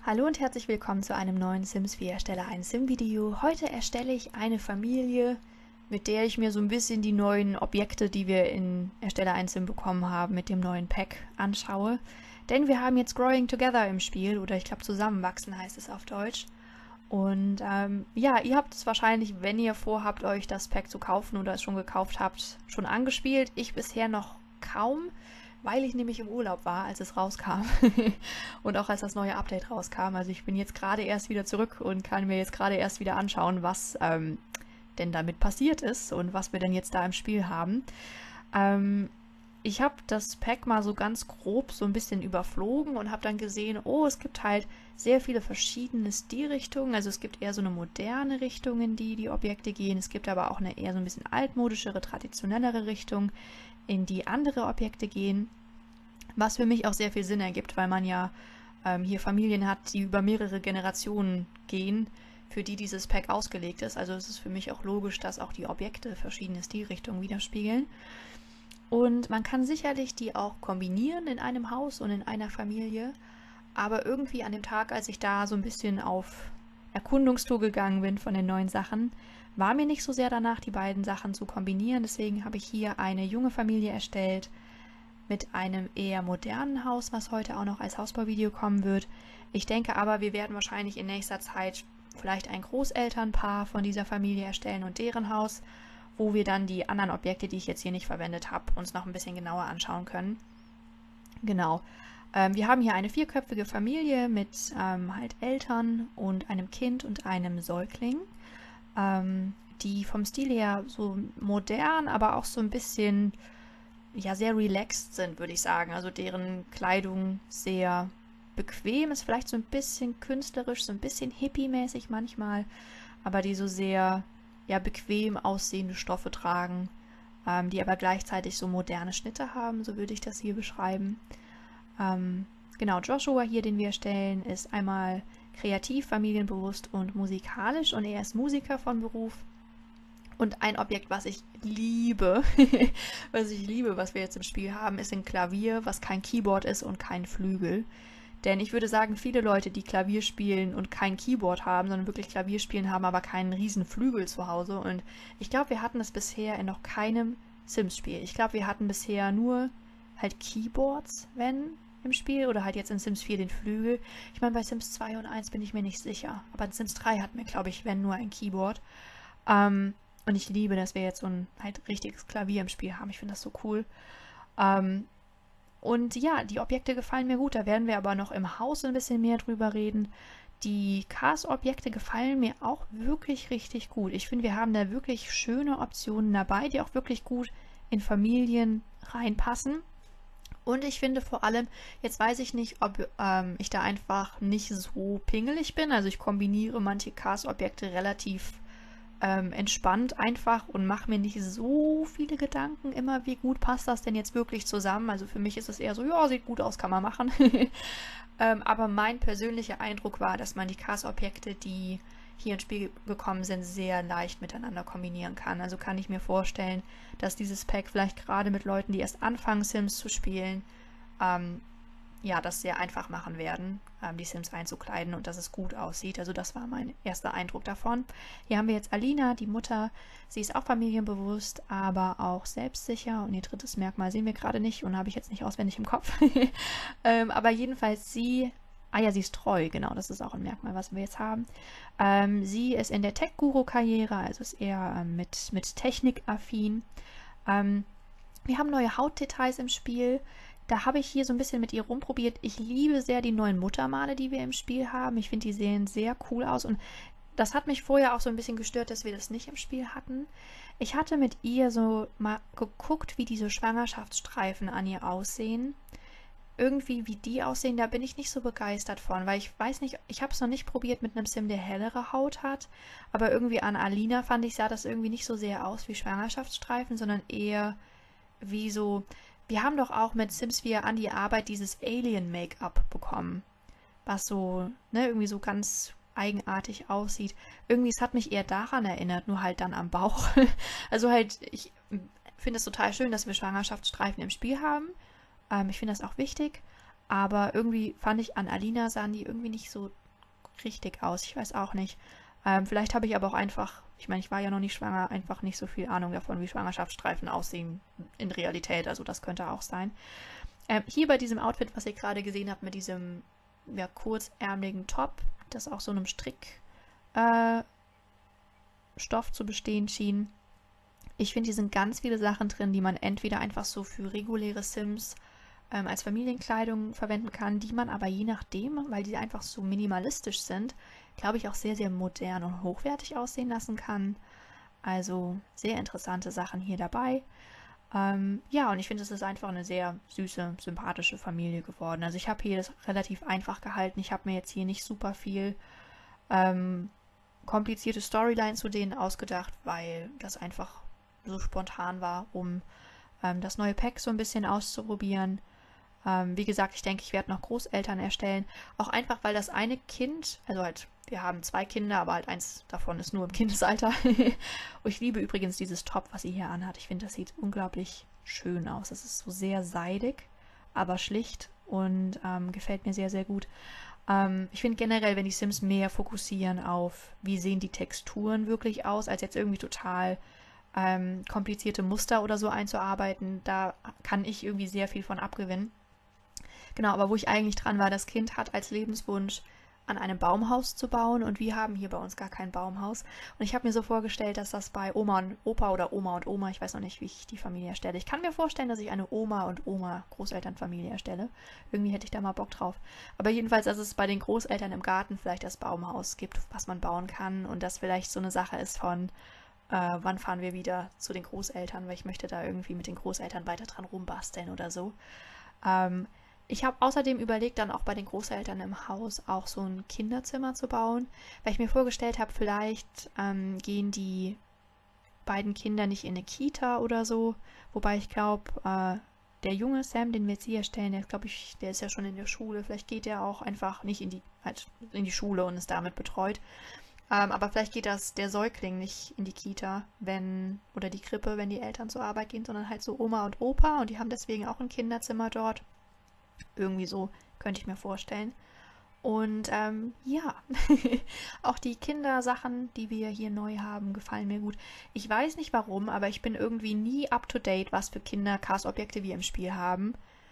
Hallo und herzlich willkommen zu einem neuen Sims 4 Erstelle ein Sim-Video. Heute erstelle ich eine Familie, mit der ich mir so ein bisschen die neuen Objekte, die wir in Erstelle ein Sim bekommen haben, mit dem neuen Pack anschaue. Denn wir haben jetzt Growing Together im Spiel, oder ich glaube Zusammenwachsen heißt es auf Deutsch. Und ja, ihr habt es wahrscheinlich, wenn ihr vorhabt, euch das Pack zu kaufen oder es schon gekauft habt, schon angespielt. Ich bisher noch kaum, weil ich nämlich im Urlaub war, als es rauskam und auch als das neue Update rauskam. Also ich bin jetzt gerade erst wieder zurück und kann mir jetzt gerade erst wieder anschauen, was denn damit passiert ist und was wir denn jetzt da im Spiel haben. Ich habe das Pack mal so ganz grob so ein bisschen überflogen und habe dann gesehen, oh, es gibt halt sehr viele verschiedene Stilrichtungen. Also es gibt eher so eine moderne Richtung, in die die Objekte gehen. Es gibt aber auch eine eher so ein bisschen altmodischere, traditionellere Richtung, in die andere Objekte gehen. Was für mich auch sehr viel Sinn ergibt, weil man ja hier Familien hat, die über mehrere Generationen gehen, für die dieses Pack ausgelegt ist. Also es ist für mich auch logisch, dass auch die Objekte verschiedene Stilrichtungen widerspiegeln. Und man kann sicherlich die auch kombinieren in einem Haus und in einer Familie. Aber irgendwie an dem Tag, als ich da so ein bisschen auf Erkundungstour gegangen bin von den neuen Sachen, war mir nicht so sehr danach, die beiden Sachen zu kombinieren. Deswegen habe ich hier eine junge Familie erstellt mit einem eher modernen Haus, was heute auch noch als Hausbauvideo kommen wird. Ich denke aber, wir werden wahrscheinlich in nächster Zeit vielleicht ein Großelternpaar von dieser Familie erstellen und deren Haus, wo wir dann die anderen Objekte, die ich jetzt hier nicht verwendet habe, uns noch ein bisschen genauer anschauen können. Genau. Wir haben hier eine vierköpfige Familie mit halt Eltern und einem Kind und einem Säugling, die vom Stil her so modern, aber auch so ein bisschen, ja, sehr relaxed sind, würde ich sagen. Also deren Kleidung sehr bequem ist, vielleicht so ein bisschen künstlerisch, so ein bisschen hippie-mäßig manchmal, aber die so sehr, ja, bequem aussehende Stoffe tragen, die aber gleichzeitig so moderne Schnitte haben, so würde ich das hier beschreiben. Genau, Joshua hier, den wir erstellen, ist einmal kreativ, familienbewusst und musikalisch und er ist Musiker von Beruf. Und ein Objekt, was ich liebe, was wir jetzt im Spiel haben, ist ein Klavier, was kein Keyboard ist und kein Flügel. Denn ich würde sagen, viele Leute, die Klavier spielen und kein Keyboard haben, sondern wirklich Klavier spielen, haben aber keinen riesen Flügel zu Hause. Und ich glaube, wir hatten das bisher in noch keinem Sims-Spiel. Ich glaube, wir hatten bisher nur halt Keyboards, wenn im Spiel, oder halt jetzt in Sims 4 den Flügel. Ich meine, bei Sims 2 und 1 bin ich mir nicht sicher. Aber in Sims 3 hatten wir, glaube ich, wenn nur ein Keyboard. Und ich liebe, dass wir jetzt so ein halt richtiges Klavier im Spiel haben. Ich finde das so cool. Und ja, die Objekte gefallen mir gut. Da werden wir aber noch im Haus ein bisschen mehr drüber reden. Die Cars-Objekte gefallen mir auch wirklich richtig gut. Ich finde, wir haben da wirklich schöne Optionen dabei, die auch wirklich gut in Familien reinpassen. Und ich finde vor allem, jetzt weiß ich nicht, ob ich da einfach nicht so pingelig bin. Also ich kombiniere manche Cars-Objekte relativ entspannt einfach und mache mir nicht so viele Gedanken immer, wie gut passt das denn jetzt wirklich zusammen. Also für mich ist es eher so, ja, sieht gut aus, kann man machen. Aber mein persönlicher Eindruck war, dass man die Cast-Objekte, die hier ins Spiel gekommen sind, sehr leicht miteinander kombinieren kann. Also kann ich mir vorstellen, dass dieses Pack vielleicht gerade mit Leuten, die erst anfangen, Sims zu spielen, ja, das sehr einfach machen werden, die Sims einzukleiden und dass es gut aussieht. Also das war mein erster Eindruck davon. Hier haben wir jetzt Alina, die Mutter. Sie ist auch familienbewusst, aber auch selbstsicher. Und ihr drittes Merkmal sehen wir gerade nicht und habe ich jetzt nicht auswendig im Kopf. Aber jedenfalls sie ist treu, genau, das ist auch ein Merkmal, was wir jetzt haben. Sie ist in der Tech-Guru-Karriere, also ist eher mit Technik affin. Wir haben neue Hautdetails im Spiel. Da habe ich hier so ein bisschen mit ihr rumprobiert. Ich liebe sehr die neuen Muttermale, die wir im Spiel haben. Ich finde, die sehen sehr cool aus. Und das hat mich vorher auch so ein bisschen gestört, dass wir das nicht im Spiel hatten. Ich hatte mit ihr so mal geguckt, wie diese Schwangerschaftsstreifen an ihr aussehen. Irgendwie, wie die aussehen, da bin ich nicht so begeistert von. Weil ich weiß nicht, ich habe es noch nicht probiert mit einem Sim, der hellere Haut hat. Aber irgendwie an Alina fand ich, sah das irgendwie nicht so sehr aus wie Schwangerschaftsstreifen, sondern eher wie so... Wir haben doch auch mit Sims 4 an die Arbeit dieses Alien-Make-up bekommen, was so, ne, irgendwie so ganz eigenartig aussieht. Irgendwie, es hat mich eher daran erinnert, nur halt dann am Bauch. Also halt, ich finde es total schön, dass wir Schwangerschaftsstreifen im Spiel haben. Ich finde das auch wichtig, Aber irgendwie fand ich, an Alina sahen die irgendwie nicht so richtig aus. Ich weiß auch nicht. Vielleicht habe ich aber auch einfach, ich meine, ich war ja noch nicht schwanger, einfach nicht so viel Ahnung davon, wie Schwangerschaftsstreifen aussehen in Realität. Also das könnte auch sein. Hier bei diesem Outfit, was ihr gerade gesehen habt, mit diesem ja, kurzärmeligen Top, das auch so einem Strickstoff zu bestehen schien. Ich finde, hier sind ganz viele Sachen drin, die man entweder einfach so für reguläre Sims als Familienkleidung verwenden kann, die man aber je nachdem, weil die einfach so minimalistisch sind, glaube ich auch sehr, sehr modern und hochwertig aussehen lassen kann. Also sehr interessante Sachen hier dabei. Ja, und ich finde, es ist einfach eine sehr süße, sympathische Familie geworden. Also ich habe hier das relativ einfach gehalten. Ich habe mir jetzt hier nicht super viel komplizierte Storyline zu denen ausgedacht, weil das einfach so spontan war, um das neue Pack so ein bisschen auszuprobieren. Wie gesagt, ich denke, ich werde noch Großeltern erstellen. Auch einfach, weil das eine Kind, also halt, wir haben 2 Kinder, aber halt eins davon ist nur im Kindesalter. Und ich liebe übrigens dieses Top, was sie hier anhat. Ich finde, das sieht unglaublich schön aus. Das ist so sehr seidig, aber schlicht und gefällt mir sehr, sehr gut. Ich finde generell, wenn die Sims mehr fokussieren auf, wie sehen die Texturen wirklich aus, als jetzt irgendwie total komplizierte Muster oder so einzuarbeiten, da kann ich irgendwie sehr viel von abgewinnen. Genau, aber wo ich eigentlich dran war, das Kind hat als Lebenswunsch, an einem Baumhaus zu bauen und wir haben hier bei uns gar kein Baumhaus. Und ich habe mir so vorgestellt, dass das bei Oma und Opa oder Oma und Oma, ich weiß noch nicht, wie ich die Familie erstelle. Ich kann mir vorstellen, dass ich eine Oma und Oma Großelternfamilie erstelle. Irgendwie hätte ich da mal Bock drauf. Aber jedenfalls, dass es bei den Großeltern im Garten vielleicht das Baumhaus gibt, was man bauen kann und das vielleicht so eine Sache ist von wann fahren wir wieder zu den Großeltern, weil ich möchte da irgendwie mit den Großeltern weiter dran rumbasteln oder so. Ähm, Ich habe außerdem überlegt, dann auch bei den Großeltern im Haus auch so ein Kinderzimmer zu bauen, weil ich mir vorgestellt habe, vielleicht gehen die beiden Kinder nicht in eine Kita oder so, wobei ich glaube, der junge Sam, den wir jetzt hier stellen, der glaube ich, der ist ja schon in der Schule, vielleicht geht er auch einfach nicht halt in die Schule und ist damit betreut. Aber vielleicht geht der Säugling nicht in die Kita, oder die Krippe, wenn die Eltern zur Arbeit gehen, sondern halt so Oma und Opa und die haben deswegen auch ein Kinderzimmer dort. Irgendwie so könnte ich mir vorstellen. Und ja, auch die Kindersachen, die wir hier neu haben, gefallen mir gut. Ich weiß nicht warum, aber ich bin irgendwie nie up to date, was für Kinder-Cast-Objekte wir im Spiel haben.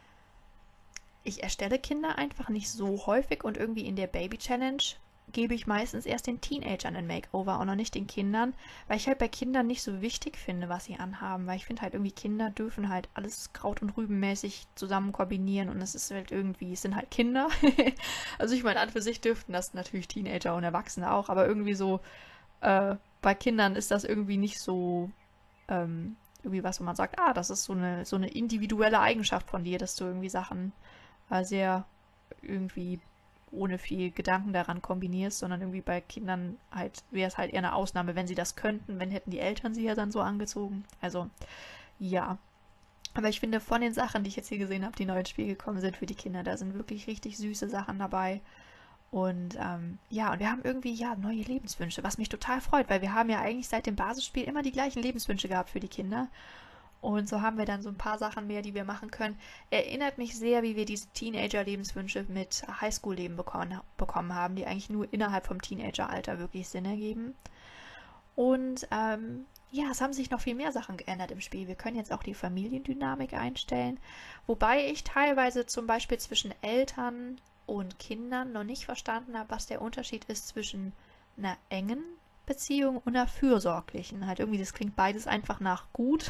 Ich erstelle Kinder einfach nicht so häufig und irgendwie in der Baby Challenge gebe ich meistens erst den Teenagern ein Makeover und noch nicht den Kindern, weil ich halt bei Kindern nicht so wichtig finde, was sie anhaben, weil ich finde halt irgendwie Kinder dürfen halt alles Kraut- und Rübenmäßig zusammen kombinieren und es ist halt irgendwie, es sind halt Kinder. Also ich meine, an für sich dürften das natürlich Teenager und Erwachsene auch, aber irgendwie so, bei Kindern ist das irgendwie nicht so, irgendwie was, wo man sagt, das ist so eine individuelle Eigenschaft von dir, dass du irgendwie Sachen sehr irgendwie ohne viel Gedanken daran kombinierst, sondern irgendwie bei Kindern halt wäre es halt eher eine Ausnahme, wenn sie das könnten, wenn hätten die Eltern sie ja dann so angezogen. Also ja. Aber ich finde, von den Sachen, die ich jetzt hier gesehen habe, die neu ins Spiel gekommen sind für die Kinder, da sind wirklich richtig süße Sachen dabei. Und ja, und wir haben irgendwie ja neue Lebenswünsche, was mich total freut, weil wir haben ja eigentlich seit dem Basisspiel immer die gleichen Lebenswünsche gehabt für die Kinder. Und so haben wir dann so ein paar Sachen mehr, die wir machen können. Erinnert mich sehr, wie wir diese Teenager-Lebenswünsche mit Highschool-Leben bekommen haben, die eigentlich nur innerhalb vom Teenager-Alter wirklich Sinn ergeben. Und ja, es haben sich noch viel mehr Sachen geändert im Spiel. Wir können jetzt auch die Familiendynamik einstellen. Wobei ich teilweise zum Beispiel zwischen Eltern und Kindern noch nicht verstanden habe, was der Unterschied ist zwischen einer engen Beziehung und einer fürsorglichen. Halt irgendwie, das klingt beides einfach nach gut.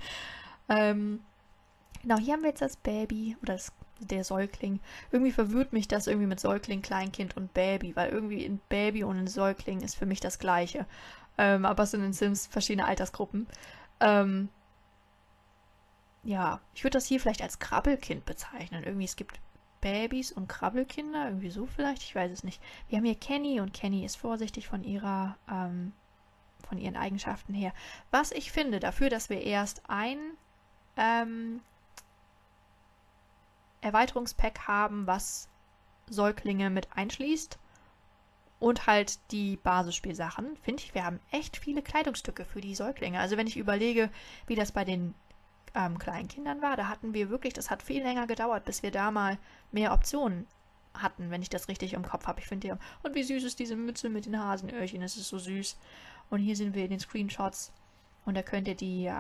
Genau, hier haben wir jetzt das Baby oder der Säugling. Irgendwie verwirrt mich das irgendwie mit Säugling, Kleinkind und Baby, weil irgendwie ein Baby und ein Säugling ist für mich das Gleiche. Aber es sind in Sims verschiedene Altersgruppen. Ähm, ja, ich würde das hier vielleicht als Krabbelkind bezeichnen. Irgendwie, es gibt Babys und Krabbelkinder, irgendwie so vielleicht, ich weiß es nicht. Wir haben hier Kenny und Kenny ist vorsichtig von von ihren Eigenschaften her. Was ich finde, dafür, dass wir erst ein Erweiterungspack haben, was Säuglinge mit einschließt und halt die Basisspielsachen, finde ich, wir haben echt viele Kleidungsstücke für die Säuglinge. Also wenn ich überlege, wie das bei den kleinen Kindern war. Da hatten wir wirklich, das hat viel länger gedauert, bis wir da mal mehr Optionen hatten, wenn ich das richtig im Kopf habe. Ich finde die, und wie süß ist diese Mütze mit den Hasenöhrchen, es ist so süß. Und hier sind wir in den Screenshots und da könnt ihr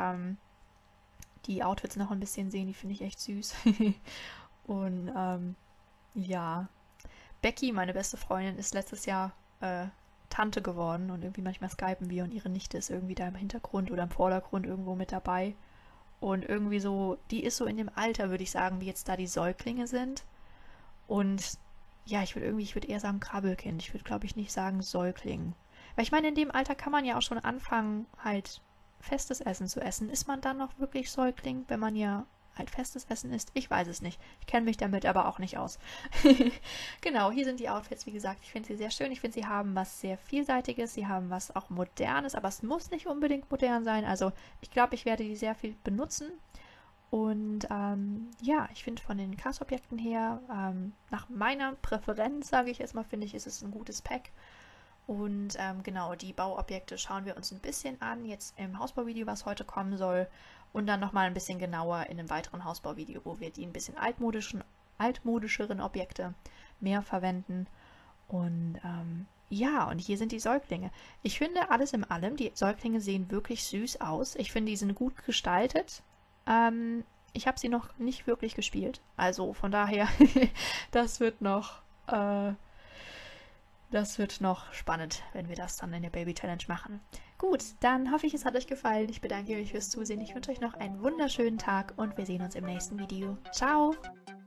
die Outfits noch ein bisschen sehen, die finde ich echt süß. Und ja, Becky, meine beste Freundin, ist letztes Jahr Tante geworden und irgendwie manchmal skypen wir und ihre Nichte ist irgendwie da im Hintergrund oder im Vordergrund irgendwo mit dabei. Und irgendwie so, die ist so in dem Alter, würde ich sagen, wie jetzt da die Säuglinge sind. Und ja, ich würde eher sagen Krabbelkind. Ich würde, glaube ich, nicht sagen Säugling. Weil ich meine, in dem Alter kann man ja auch schon anfangen, halt festes Essen zu essen. Ist man dann noch wirklich Säugling, wenn man ja halt festes Essen isst? Ich weiß es nicht. Ich kenne mich damit aber auch nicht aus. Genau, hier sind die Outfits, wie gesagt. Ich finde sie sehr schön. Ich finde, sie haben was sehr Vielseitiges. Sie haben was auch Modernes, aber es muss nicht unbedingt modern sein. Also ich glaube, ich werde die sehr viel benutzen. Und ja, ich finde von den Cast-Objekten her, nach meiner Präferenz, sage ich jetzt mal, finde ich, ist es ein gutes Pack. Und genau, die Bauobjekte schauen wir uns ein bisschen an, jetzt im Hausbauvideo, was heute kommen soll. Und dann nochmal ein bisschen genauer in einem weiteren Hausbauvideo, wo wir die ein bisschen altmodischeren Objekte mehr verwenden. Und ja, und hier sind die Säuglinge. Ich finde alles in allem, die Säuglinge sehen wirklich süß aus. Ich finde, die sind gut gestaltet. Ich habe sie noch nicht wirklich gespielt. Also von daher, das wird noch spannend, wenn wir das dann in der Baby Challenge machen. Gut, dann hoffe ich, es hat euch gefallen. Ich bedanke mich fürs Zusehen. Ich wünsche euch noch einen wunderschönen Tag und wir sehen uns im nächsten Video. Ciao!